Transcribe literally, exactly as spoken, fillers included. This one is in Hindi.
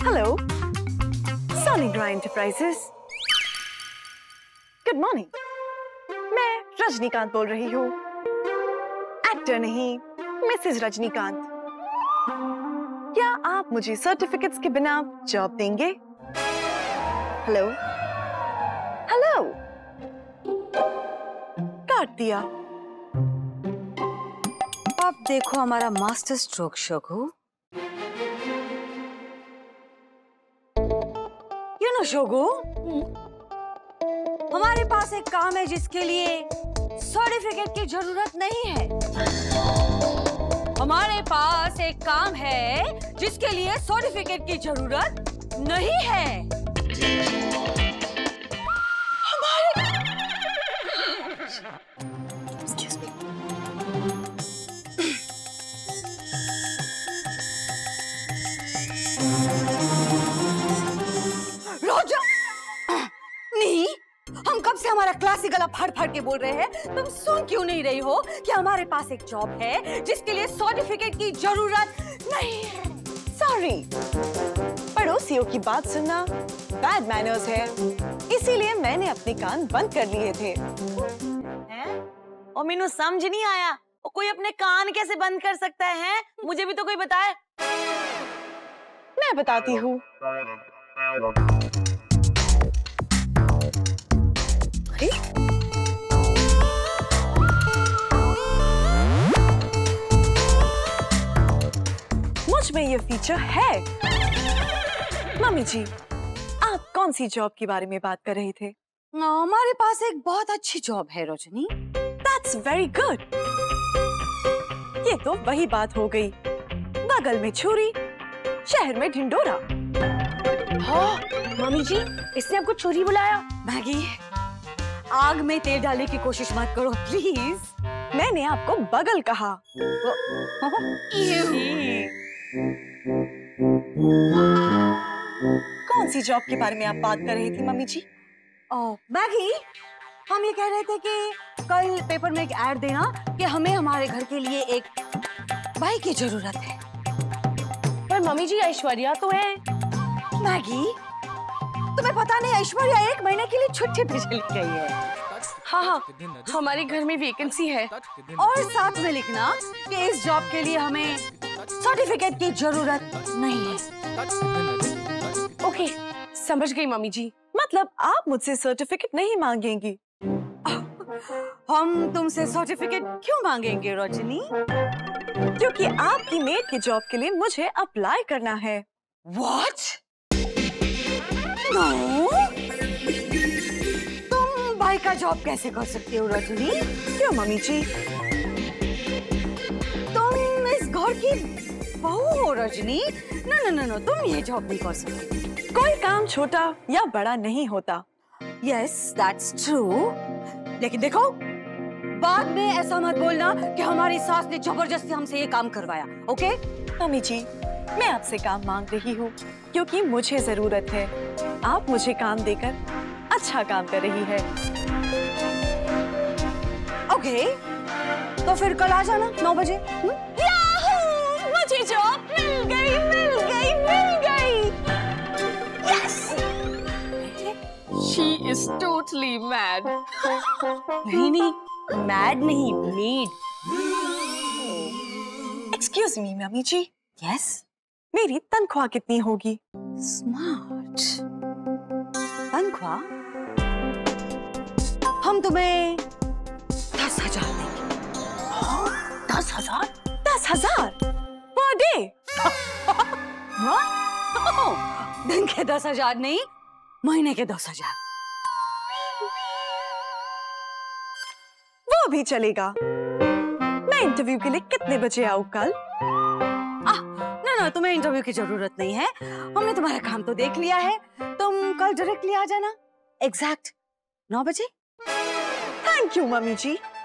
Hello, Sonigra enterprises. Good morning. मैं रजनीकांत बोल रही हूँ। एक्टर नहीं, मिसेस रजनीकांत। क्या आप मुझे सर्टिफिकेट्स के बिना जॉब देंगे? हेलो हेलो, काट दिया। अब देखो हमारा मास्टर स्ट्रोक शो को। यू नो शोगो, हमारे पास एक काम है जिसके लिए सर्टिफिकेट की जरूरत नहीं है। हमारे पास एक काम है जिसके लिए सर्टिफिकेट की जरूरत नहीं है। हमारे Excuse me. रोजा, नहीं, हम कब से हमारा क्लासिक गला फाड़ फाड़ के बोल रहे हैं, तुम सुन क्यों नहीं रही हो कि हमारे पास एक जॉब है जिसके लिए सर्टिफिकेट की जरूरत नहीं है। सॉरी, पड़ोसियों की बात सुनना बैड मैनर्स है, इसीलिए मैंने अपने कान बंद कर लिए थे। हैं? और मैंने समझ नहीं आया, और कोई अपने कान कैसे बंद कर सकता है? मुझे भी तो कोई बताए। मैं बताती हूँ। मुझ में ये फीचर है। मम्मी जी, आप कौन सी जॉब के बारे में बात कर रहे थे? हमारे पास एक बहुत अच्छी जॉब है रोशनी। That's very good. ये तो वही बात हो गई, बगल में छुरी, शहर में ढिंडोरा। हाँ, मम्मी जी, इसने आपको छुरी बुलाया? मैगी, आग में तेल डालने की कोशिश मत करो प्लीज। मैंने आपको बगल कहा। कौन सी जॉब के बारे में आप बात कर रही थी मम्मी जी? ओह, मैगी, हम ये कह रहे थे कि कल पेपर में एक ऐड देना कि हमें हमारे घर के लिए एक भाई की जरूरत है। पर मम्मी जी, ऐश्वर्या तो है। मैगी, तुम्हें पता नहीं ऐश्वर्या एक महीने के लिए छुट्टी पे चली गई है। हाँ हाँ, हमारे घर में वैकेंसी है। और साथ में लिखना कि इस जॉब के लिए हमें सर्टिफिकेट की जरूरत नहीं है। ओके, समझ गई मम्मी जी। मतलब आप मुझसे सर्टिफिकेट नहीं मांगेंगी? हम तुमसे सर्टिफिकेट क्यों मांगेंगे रोशनी? क्योंकि आपकी मेड की जॉब के लिए मुझे अप्लाई करना है। What? No? तुम भाई का जॉब कैसे कर सकते हो रोशनी? क्यों मम्मी जी? तुम इस घर की बहू हो रजनी। न न न न तुम ये जॉब नहीं कर सकती। कोई काम छोटा या बड़ा नहीं होता। Yes, that's true. लेकिन देखो, बाद में ऐसा मत बोलना कि हमारी सास ने जबरदस्ती हमसे ये काम करवाया, ओके? मम्मी जी, मैं आपसे काम मांग रही हूँ क्योंकि मुझे जरूरत है। आप मुझे काम देकर अच्छा काम कर रही है। ओके, तो फिर कल आ जाना नौ बजे। याहू! मुझे जॉब मिल गई, मिल गई, मिल गई। Yes! She is totally mad. नहीं नहीं, मैड नहीं, made. Excuse me mummy ji. Yes, मेरी तनख्वाह कितनी होगी? स्मार्ट। तनख्वाह हम तुम्हें दस हजार देंगे। दस हजार? दस हजार पर डे? दिन के दस हजार नहीं, महीने के दस हजार। वो भी चलेगा। मैं इंटरव्यू के लिए कितने बजे आऊँ कल? ना ना, तुम्हें इंटरव्यू की जरूरत नहीं है, हमने तुम्हारा काम तो देख लिया है। तुम कल डायरेक्टली आ जाना, एग्जैक्ट नौ बजे। Thank you mummy ji.